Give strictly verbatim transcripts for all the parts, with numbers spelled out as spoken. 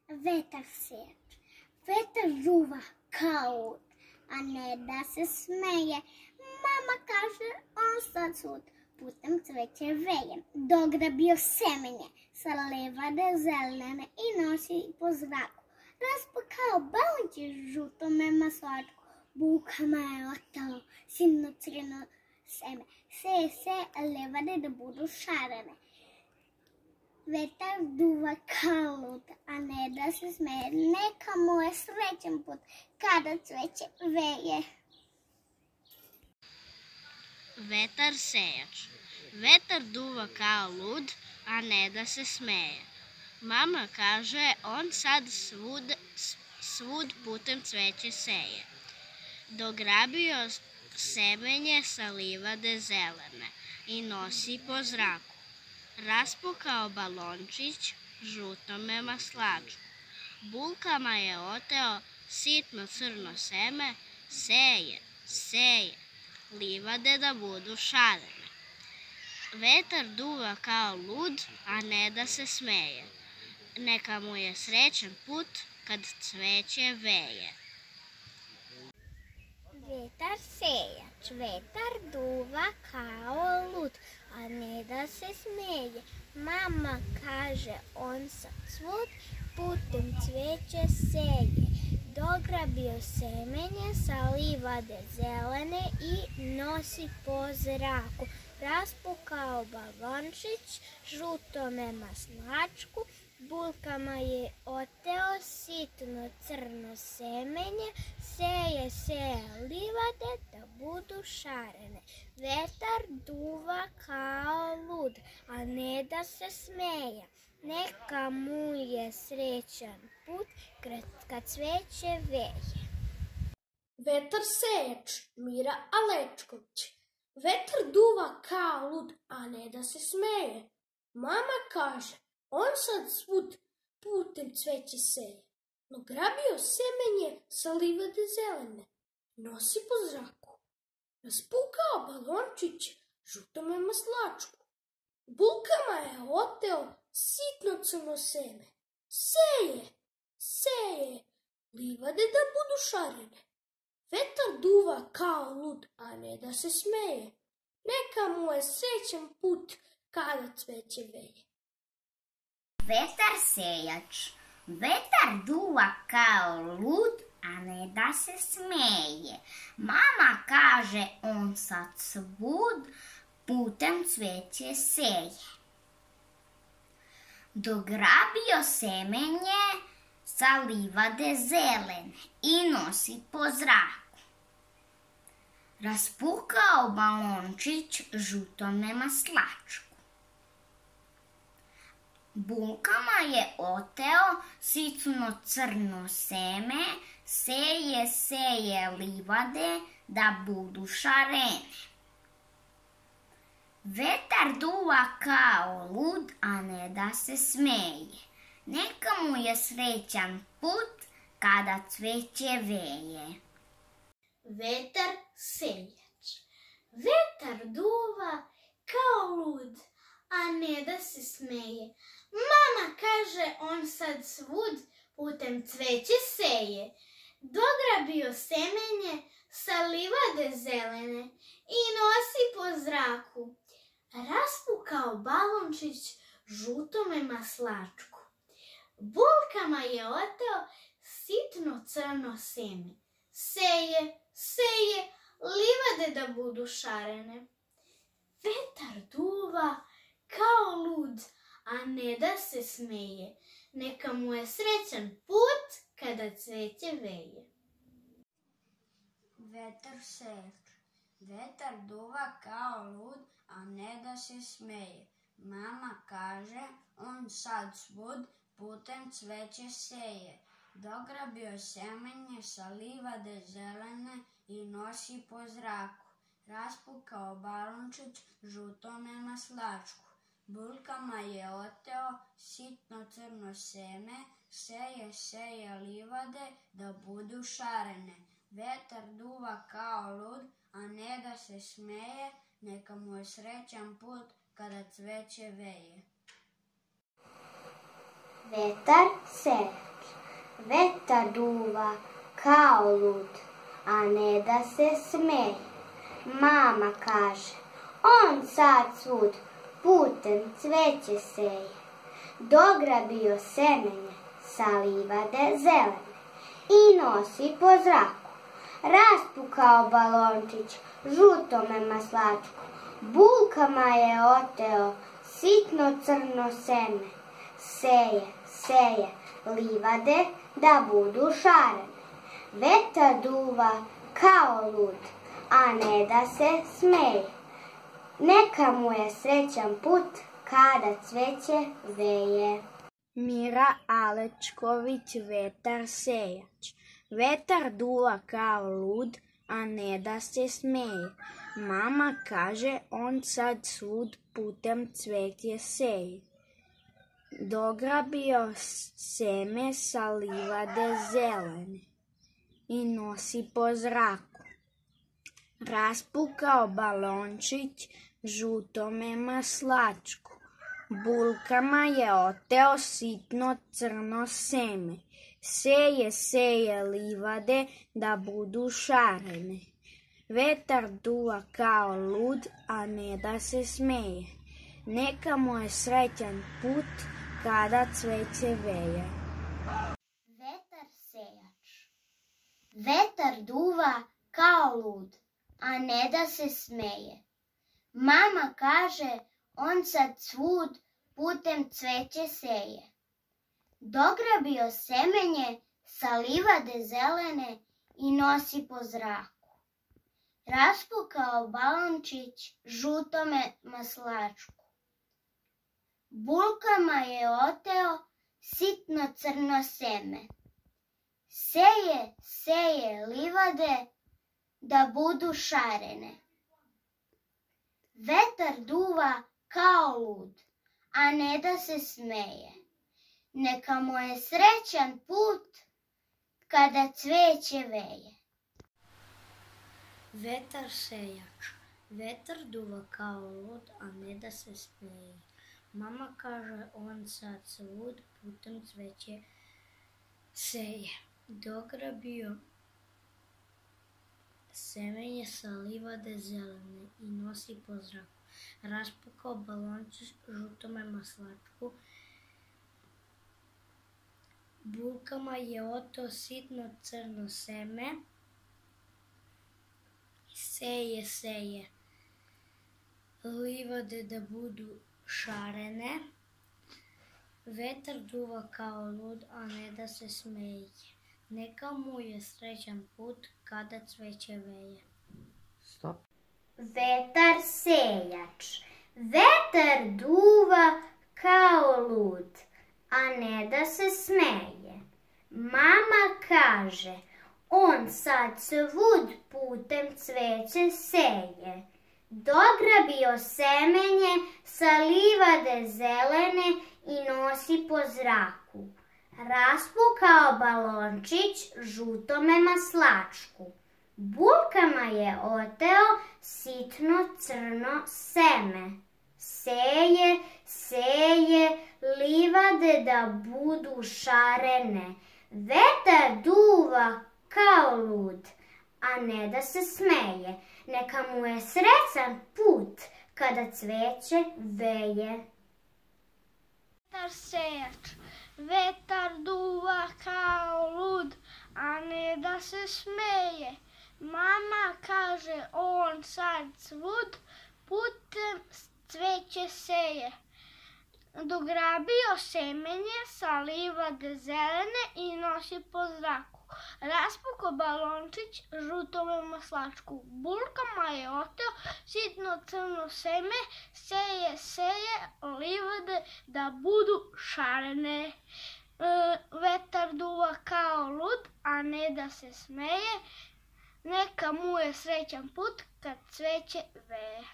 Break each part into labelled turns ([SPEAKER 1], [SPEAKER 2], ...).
[SPEAKER 1] Vetar sječ, vetar žuva kao lud, a ne da se smeje. Mama kaže, on sad svud putem cveće veje. Dograbio semenje sa livade zelene i nosi po zraku. Raspakao balončić žutome maslačku, bukama je otalo sitno crno seme. Seje se livade da budu šarene. Vetar duva kao lud, a ne da se smeje. Neka mu je srećan put kada cveće veje.
[SPEAKER 2] Vetar sejač. Vetar duva kao lud, a ne da se smeje. Mama kaže, on sad svud, svud putem cveće seje. Dograbio semenje sa livade zelene i nosi po zraku. Raspukao balončić žutome maslačku. Bulkama je oteo sitno crno seme, seje, seje, livade da budu šarene. Vetar duva kao lud, a ne da se smeje. Neka mu je srećan put kad cveće veje.
[SPEAKER 1] Vetar sejač, vetar duva kao lud, a ne da se smeje. Mama kaže, on sad svud putem cveće seje. Dograbio semenje sa livade zelene i nosi po zraku. Raspukao balončić žutome maslačku, bulkama je oteo sitno crno semenje, seje, seje livade da budu šarene. Vetar duva kao lud, a ne da se smeje. Neka mu je srećan put kad cveće veje.
[SPEAKER 3] Vetar sejač, Mira Alečković. Vetar duva kao lud, a ne da se smeje. Mama kaže, on sad svud putem cveće seje. Dograbio semenje sa livade zelene, nosi po zraku. Raspukao balončić žutome maslačku. Bulkama je oteo sitno crno seme. Seje, seje, livade da budu šarene. Vetar duva kao lud, a ne da se smeje. Neka mu je srećan put kada cveće veje.
[SPEAKER 4] Vetar sejač. Vetar duva kao lud, a ne da se smeje. Mama kaže, on sad svud putem cveće seje. Dograbio semenje sa livade zelene i nosi po zraku. Raspukao balončić žutome maslačku. Bulkama je oteo sitno crno seme, seje, seje livade da budu šarene. Vetar duva kao lud, a ne da se smeje. Neka mu je srećan put kada cveće veje.
[SPEAKER 3] Vetar sejač. Vetar duva kao lud, a ne da se smeje. Mama kaže, on sad svud putem cveće seje. Dograbio semenje sa livade zelene i nosi po zraku. Raspukao balončić žutome maslačku. Bulkama je oteo sitno crno seme. Seje, seje, livade da budu šarene. Vetar duva kao lud, a ne da se smeje. Neka mu je srećan put kada cveće veje.
[SPEAKER 5] Vetar sejač. Vetar duva kao lud, a ne da se smeje. Mama kaže, on sad svud putem cveće seje. Dograbio semenje sa livade zelene i nosi po zraku. Raspukao balončić žutome maslačku. Bulkama je oteo sitno crno seme, seje, seje livade da budu šarene. Vetar duva kao lud, a ne da se smeje. Neka mu je srećan put kada cveće veje.
[SPEAKER 1] Vetar sejač. Vetar duva kao lud, a ne da se smeje. Mama kaže, on sad svud putem cveće seje. Dograbio semenje sa livade zelene i nosi po zraku. Raspukao balončić žutome maslačku, bulkama je oteo sitno crno seme. Seje, seje livade da budu šarene. Vetar duva kao lud, a ne da se smeje. Neka mu je srećan put kada cveće veje.
[SPEAKER 6] Mira Alečković, Vetar sejač. Vetar duva kao lud, a ne da se smeje. Mama kaže, on sad svud putem cveće seje. Dograbio seme sa livade zelene i nosi po zraku. Raspukao balončić žutome maslačku. Bulkama je oteo sitno crno seme. Seje, seje livade da budu šarene. Vetar duva kao lud, a ne da se smeje. Neka mu je srećan put kada cveće veje.
[SPEAKER 1] Vetar sejač. Vetar duva kao lud, a ne da se smeje. Mama kaže, on sad svud putem cveće seje. Dograbio semenje sa livade zelene i nosi po zraku. Raspukao balončić žutome maslačku. Bulkama je oteo sitno crno seme. Seje, seje livade da budu šarene. Vetar duva kao lud, a ne da se smeje. Neka mu je srećan put kada cveće veje.
[SPEAKER 3] Vetar sejač. Vetar duva kao lud, a ne da se smeje. Mama kaže, on sad svud putem cveće seje. Dograbio semenje sa livade zelene i nosi po zraku. Raspukao balončić žutome maslačku. Bulkama je oteo sitno crno seme. Seje, seje livade da budu šarene. Vetar duva kao lud, a ne da se smeje. Neka mu je srećan put kada cveće veje.
[SPEAKER 6] Stop.
[SPEAKER 1] Vetar sejač. Vetar duva kao lud, a ne da se smeje. Mama kaže, on sad svud putem cveće seje. Dograbio semenje sa livade zelene i nosi po zraku. Raspukao balončić žutome maslačku. Bulkama je oteo sitno crno seme. Seje, seje livade da budu šarene. Vetar duva kao lud, a ne da se smeje. Neka mu je srećan put kada cveće veje.
[SPEAKER 2] Vetar sejač. Vetar duva kao lud, a ne da se smeje. Mama kaže, on sad svud putem cveće seje. Dograbio semenje sa livade zelene i nosi po zraku. Raspukao balončić žutome maslačku. Bulkama je oteo sitno crno seme. Seje, seje livade da budu šarene. E, vetar duva kao lud, a ne da se smeje. Neka mu je srećan put kad cveće veje.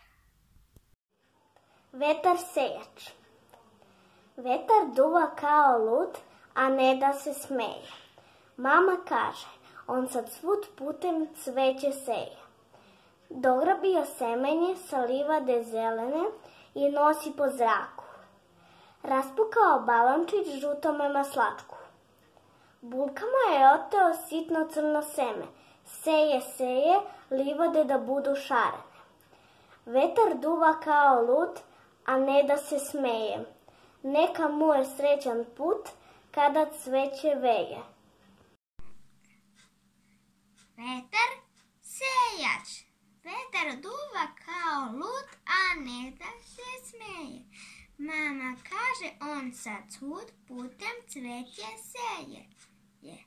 [SPEAKER 1] Vetar sejač. Vetar duva kao lud, a ne da se smeje. Mama kaže, on sad svud putem cveće seje. Dograbio semenje sa livade zelene i nosi po zraku. Raspukao balončić žutome maslačku. Bulkama je oteo sitno crno seme. Seje, seje, livade da budu šarene. Vetar duva kao lud, a ne da se smeje. Neka mu je srećan put kada cveće veje.
[SPEAKER 4] Vetar sejač. Vetar duva kao lud, a ne da se smeje. Mama kaže, on sad svud putem cveće seje. Je.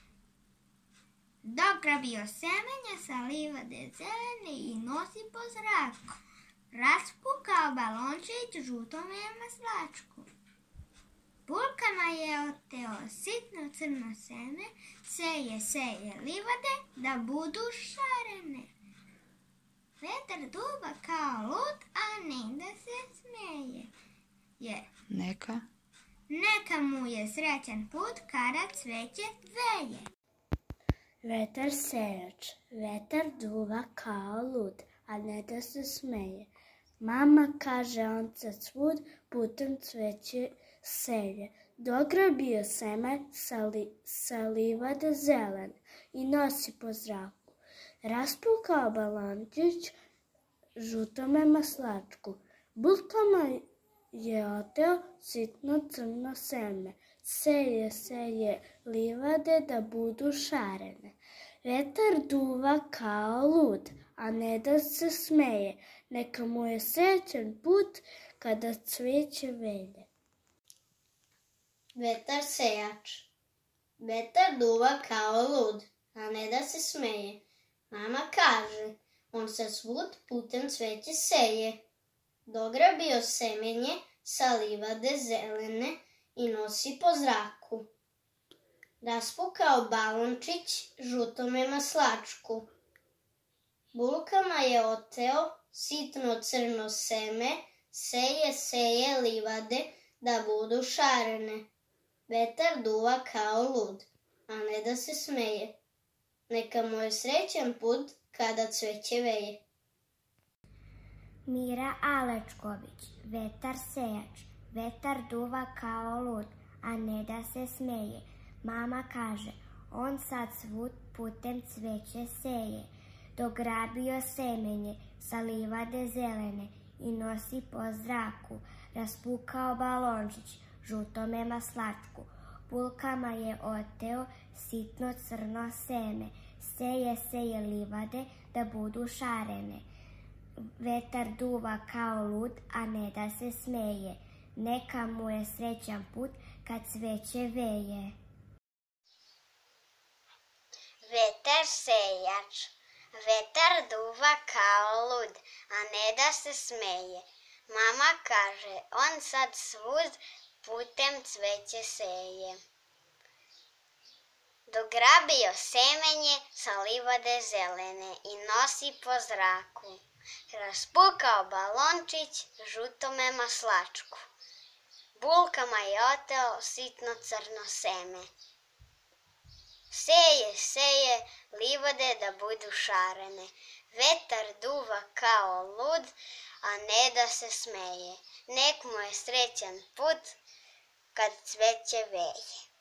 [SPEAKER 4] Dograbio semenje sa livade zelene i nosi po zraku. Raspukao balončić žutome maslačku. Bulkama je oteo sitno crno seme, seje, seje livade da budu šarene. Vetar duva kao lud, a ne da se smeje. Je.
[SPEAKER 7] Neka?
[SPEAKER 4] Neka mu je srećan put kada cveće veje.
[SPEAKER 6] Vetar sejač. Vetar duva kao lud, a ne da se smeje. Mama kaže, on sad svud putem cveće seje. Dograbio seme sa, li, sa livade zelene i nosi po zraku. Raspukao balončić žutome maslačku. Bulkama je oteo sitno crno seme. Seje, seje livade da budu šarene. Vetar duva kao lud, a ne da se smeje. Neka mu je srećan put kada cveće veje.
[SPEAKER 2] Vetar sejač. Vetar duva kao lud, a ne da se smeje. Mama kaže, on se svud putem cveće seje. Dograbio semenje sa livade zelene i nosi po zraku. Raspukao balončić žutome maslačku. Bulkama je oteo sitno crno seme, seje, seje livade da budu šarene. Vetar duva kao lud, a ne da se smeje. Neka mu je srećan put kada cveće veje.
[SPEAKER 1] Mira Alečković. Vetar sejač. Vetar duva kao lud, a ne da se smeje. Mama kaže, on sad svud putem cveće seje. Dograbio semenje sa livade zelene i nosi po zraku. Raspukao balončić žutome maslačku. Bulkama je oteo sitno crno seme. Seje, seje livade da budu šarene. Vetar duva kao lud, a ne da se smeje. Neka mu je srećan put kad cveće veje.
[SPEAKER 4] Vetar sejač. Vetar duva kao lud, a ne da se smeje. Mama kaže, on sad svud putem cveće seje. Dograbio semenje sa livade zelene i nosi po zraku. Raspukao balončić žutome maslačku. Bulkama je oteo sitno crno seme. Seje, seje livade da budu šarene. Vetar duva kao lud, a ne da se smeje. Nek mu je srećan put kad cveće veje.